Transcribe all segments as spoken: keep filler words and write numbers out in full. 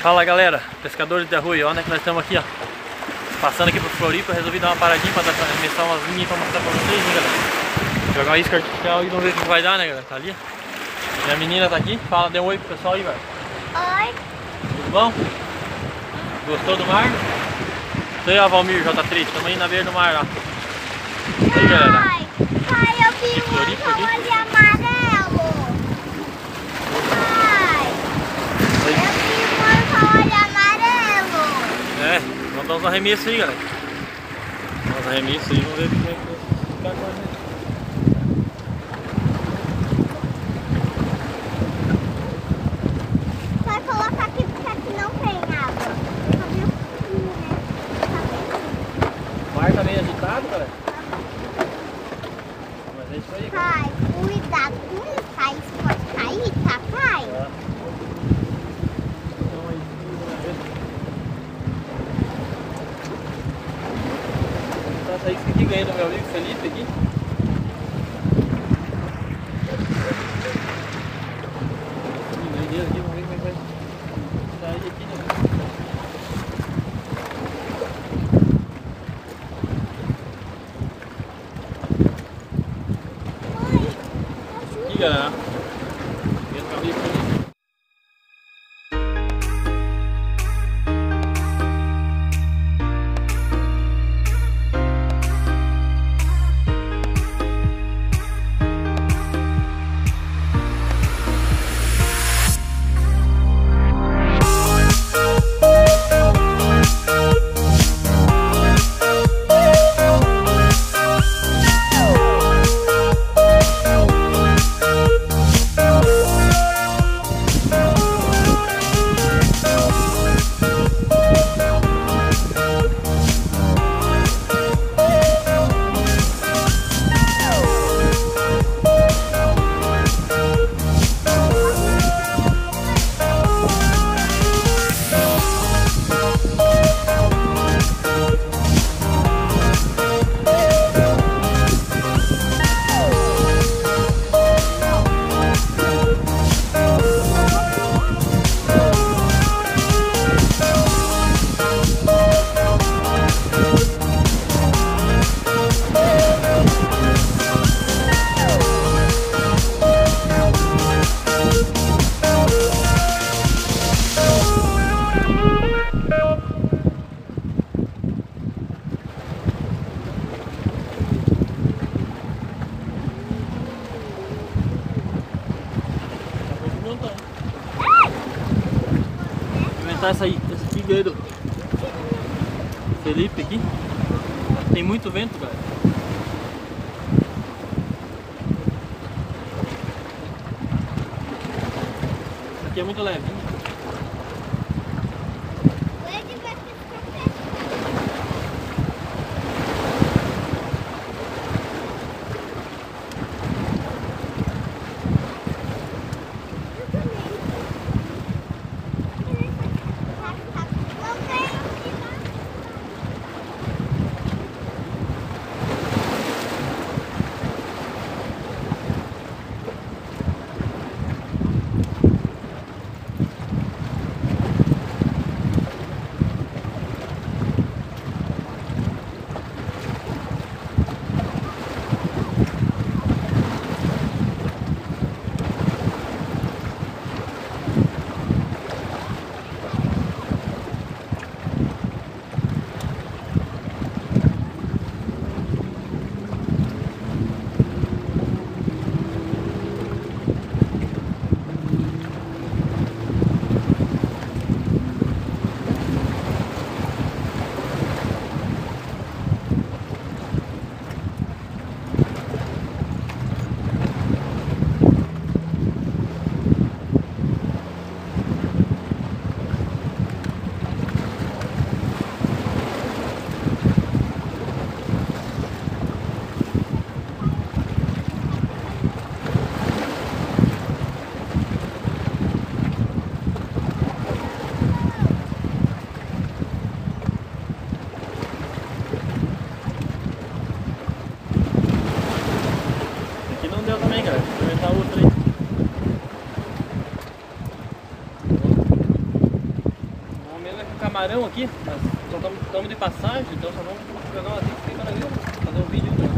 Fala galera, pescadores de arroio, onde é que nós estamos aqui, ó? Passando aqui pro Floripa, resolvi dar uma paradinha pra arremessar umas linhas pra mostrar pra vocês, né, galera? Jogar uma isca artificial e vamos ver o que vai dar, né, galera? Tá ali. Minha menina tá aqui, fala, dê um oi pro pessoal aí, velho. Oi. Tudo bom? Gostou do mar? Isso aí, ó, Valmir, J três, estamos aí na beira do mar, ó. Isso aí, galera. Pai, pai, eu vi um anzol ali amarelo. Pai, eu vi um anzol ali amarelo. É, vamos dar uns arremessos aí, galera. Dar uns arremessos aí, vamos ver como é que vai ficar agora, né? Vai colocar aqui porque aqui não tem água. Só viu frio, né? O mar tá meio agitado, galera. Mas é isso aí, cara. Pai, cuidado com isso, pai. Isso pode cair, tá, pai? Tá. Então aí, vamos ver. Tá essa isca aqui ganhando do meu amigo Felipe aqui. Ganhei dele aqui, vamos ver como é que vai sair aqui, né? Aqui, galera. Esse é o amigo Felipe. Essa aí, essa aqui ganhou do Felipe aqui. Tem muito vento, galera. Essa aqui é muito levinha. marão aqui, nós só estamos de passagem, então só vamos pegar umas iscas aí para nós fazer um vídeo. Né?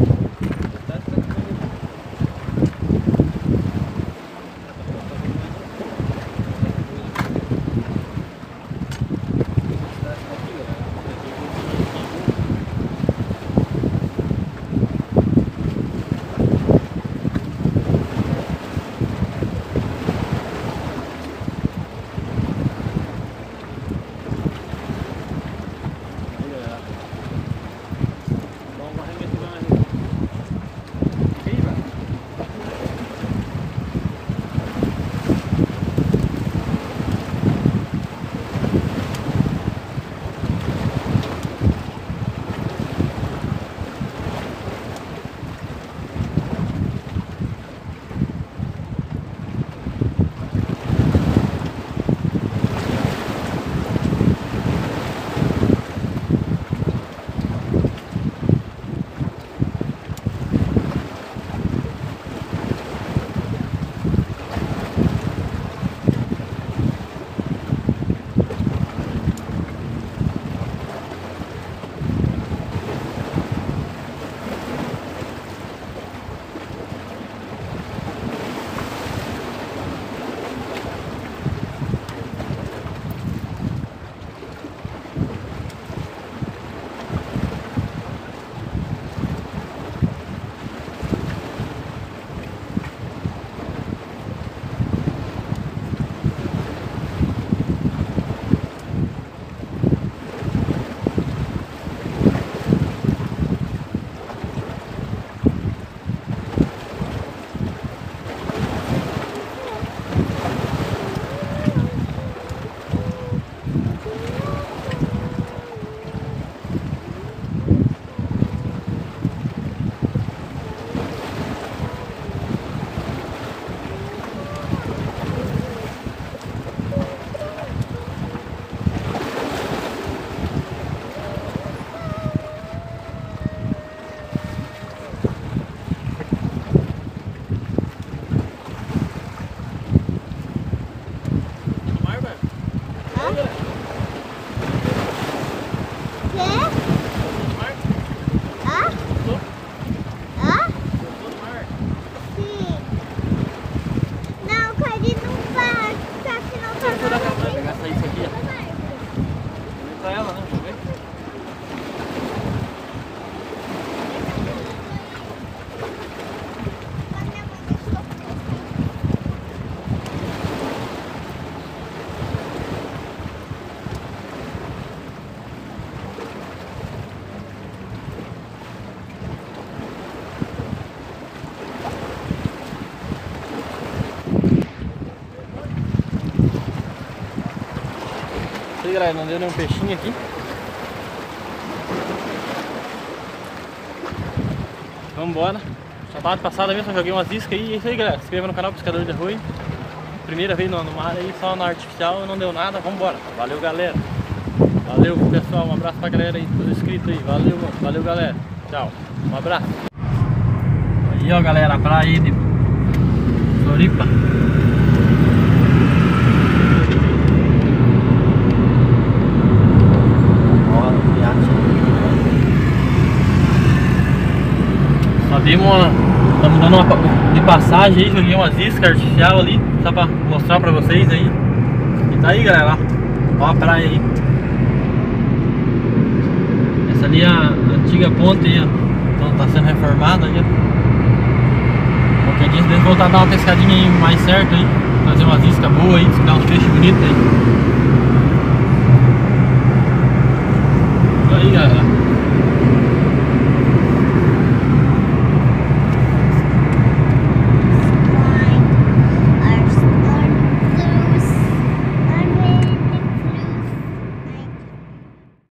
Aí, galera, não deu nenhum peixinho aqui. Vambora. Sábado passado mesmo, só joguei umas iscas aí. E é isso aí, galera. Se inscreva no canal Pescador de Arroio. Primeira vez no, no mar aí, só na artificial, não deu nada. Vambora. Valeu, galera. Valeu, pessoal. Um abraço pra galera aí, todos inscritos aí. Valeu, valeu, galera. Tchau. Um abraço. Aí, ó, galera, a praia aí de Floripa. Estamos dando uma de passagem aí, joguei umas iscas artificial ali, só pra mostrar pra vocês aí. E tá aí, galera, ó a praia aí. Essa ali é a antiga ponte aí, ó. Então tá sendo reformada aí, ó. Qualquer dia vocês voltar a dar uma pescadinha aí mais certo aí, fazer umas iscas boas aí, dar uns peixes bonitos aí. Tá aí, galera.